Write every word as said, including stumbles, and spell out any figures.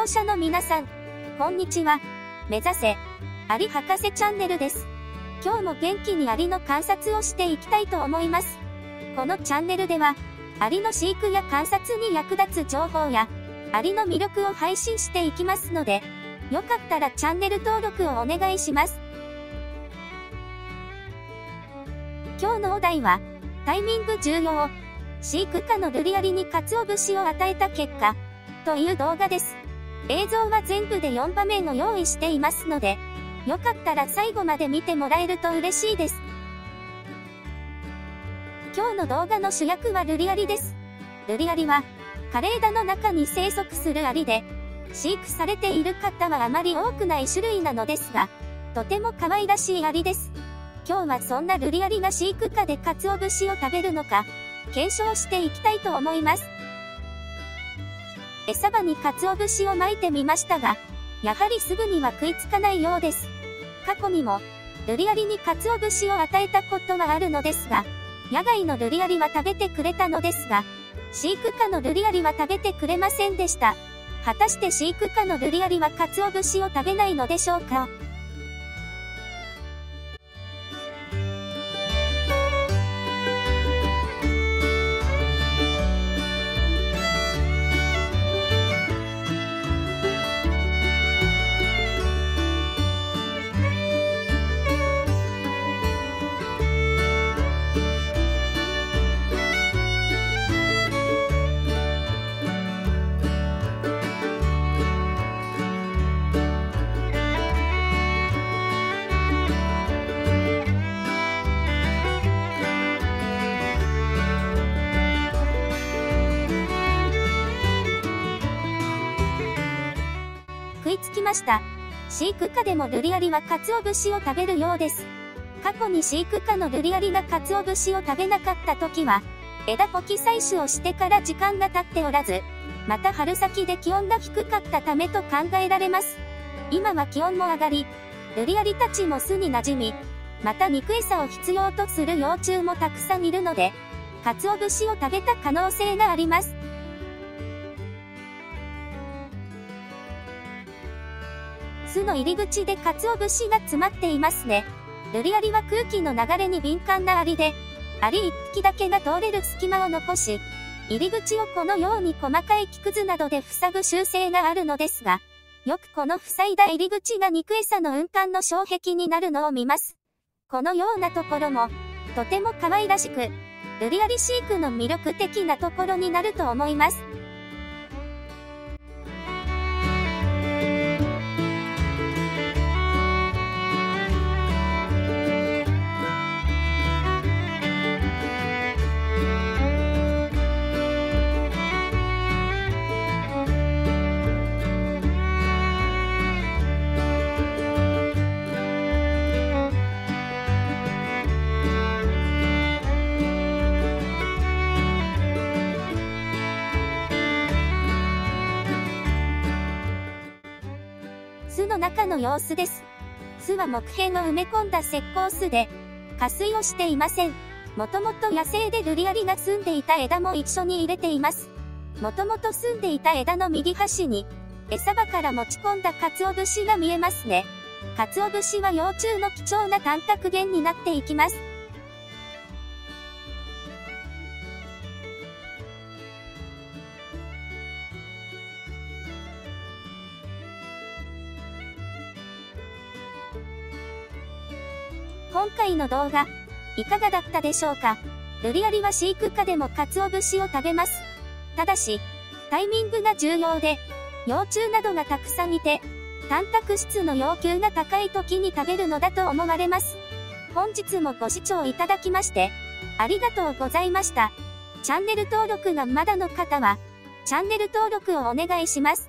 者の皆さん、こんにちは。目指せ、アリ博士チャンネルです。今日も元気にアリの観察をしていきたいと思います。このチャンネルでは、アリの飼育や観察に役立つ情報や、アリの魅力を配信していきますので、よかったらチャンネル登録をお願いします。今日のお題は、タイミング重要。飼育下のルリアリに鰹節を与えた結果、という動画です。映像は全部でよんばめんを用意していますので、よかったら最後まで見てもらえると嬉しいです。今日の動画の主役はルリアリです。ルリアリは、枯れ枝の中に生息するアリで、飼育されている方はあまり多くない種類なのですが、とても可愛らしいアリです。今日はそんなルリアリが飼育下で鰹節を食べるのか、検証していきたいと思います。餌場に鰹節を撒いてみましたが、やはりすぐには食いつかないようです。過去にも、ルリアリに鰹節を与えたことはあるのですが、野外のルリアリは食べてくれたのですが、飼育下のルリアリは食べてくれませんでした。果たして飼育下のルリアリは鰹節を食べないのでしょうか？食いつきました。飼育下でもルリアリは鰹節を食べるようです。過去に飼育下のルリアリが鰹節を食べなかった時は、枝ポキ採取をしてから時間が経っておらず、また春先で気温が低かったためと考えられます。今は気温も上がり、ルリアリたちも巣に馴染み、また肉餌を必要とする幼虫もたくさんいるので、鰹節を食べた可能性があります。巣の入り口で鰹節が詰まっていますね。ルリアリは空気の流れに敏感なアリで、アリ一匹だけが通れる隙間を残し、入り口をこのように細かい木くずなどで塞ぐ習性があるのですが、よくこの塞いだ入り口が肉餌の運搬の障壁になるのを見ます。このようなところも、とても可愛らしく、ルリアリ飼育の魅力的なところになると思います。巣の中の様子です。巣は木片を埋め込んだ石膏巣で、加水をしていません。もともと野生でルリアリが住んでいた枝も一緒に入れています。もともと住んでいた枝の右端に、餌場から持ち込んだ鰹節が見えますね。鰹節は幼虫の貴重なタンパク源になっていきます。今回の動画、いかがだったでしょうか？ルリアリは飼育下でも鰹節を食べます。ただし、タイミングが重要で、幼虫などがたくさんいて、タンパク質の要求が高い時に食べるのだと思われます。本日もご視聴いただきまして、ありがとうございました。チャンネル登録がまだの方は、チャンネル登録をお願いします。